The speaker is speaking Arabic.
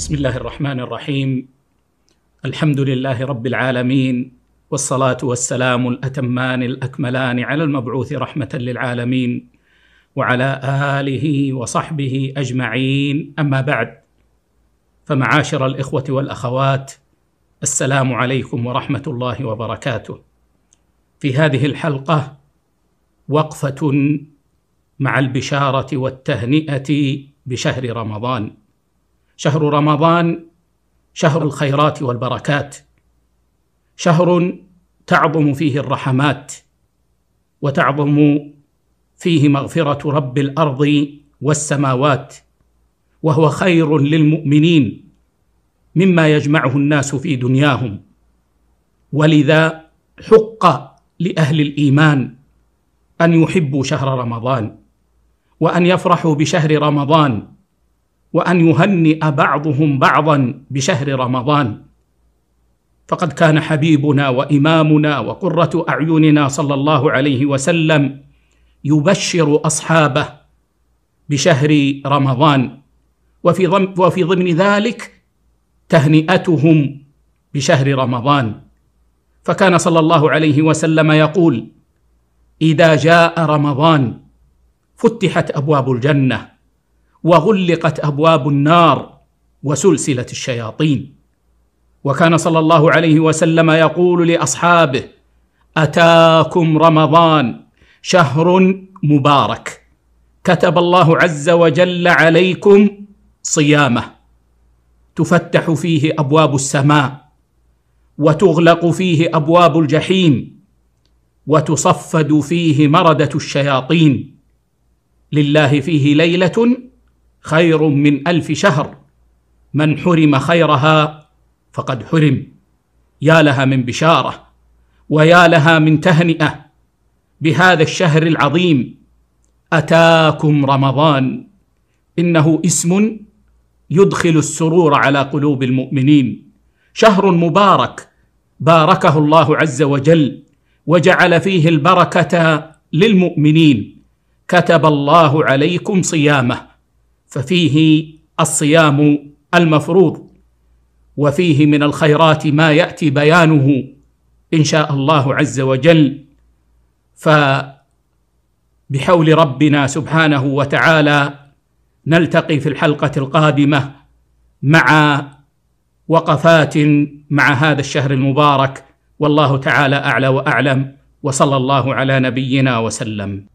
بسم الله الرحمن الرحيم. الحمد لله رب العالمين، والصلاة والسلام الأتمان الأكملان على المبعوث رحمة للعالمين وعلى آله وصحبه أجمعين، أما بعد، فمعاشر الإخوة والأخوات، السلام عليكم ورحمة الله وبركاته. في هذه الحلقة وقفة مع البشارة والتهنئة بشهر رمضان. شهر رمضان شهر الخيرات والبركات، شهر تعظم فيه الرحمات وتعظم فيه مغفرة رب الأرض والسماوات، وهو خير للمؤمنين مما يجمعه الناس في دنياهم، ولذا حق لأهل الإيمان أن يحبوا شهر رمضان وأن يفرحوا بشهر رمضان وأن يهنئ بعضهم بعضا بشهر رمضان. فقد كان حبيبنا وإمامنا وقرة أعيننا صلى الله عليه وسلم يبشر أصحابه بشهر رمضان، وفي ضمن ذلك تهنئتهم بشهر رمضان. فكان صلى الله عليه وسلم يقول: إذا جاء رمضان فتحت أبواب الجنة وغلقت أبواب النار وسلسلة الشياطين. وكان صلى الله عليه وسلم يقول لأصحابه: أتاكم رمضان شهر مبارك كتب الله عز وجل عليكم صيامه، تفتح فيه أبواب السماء وتغلق فيه أبواب الجحيم وتصفد فيه مردة الشياطين، لله فيه ليلة خير من 1000 شهر، من حرم خيرها فقد حرم. يا لها من بشارة ويا لها من تهنئة بهذا الشهر العظيم. أتاكم رمضان، إنه اسم يدخل السرور على قلوب المؤمنين، شهر مبارك باركه الله عز وجل وجعل فيه البركة للمؤمنين. كتب الله عليكم صيامه، ففيه الصيام المفروض، وفيه من الخيرات ما يأتي بيانه إن شاء الله عز وجل. فبحول ربنا سبحانه وتعالى نلتقي في الحلقة القادمة مع وقفات مع هذا الشهر المبارك، والله تعالى أعلى وأعلم، وصلى الله على نبينا وسلم.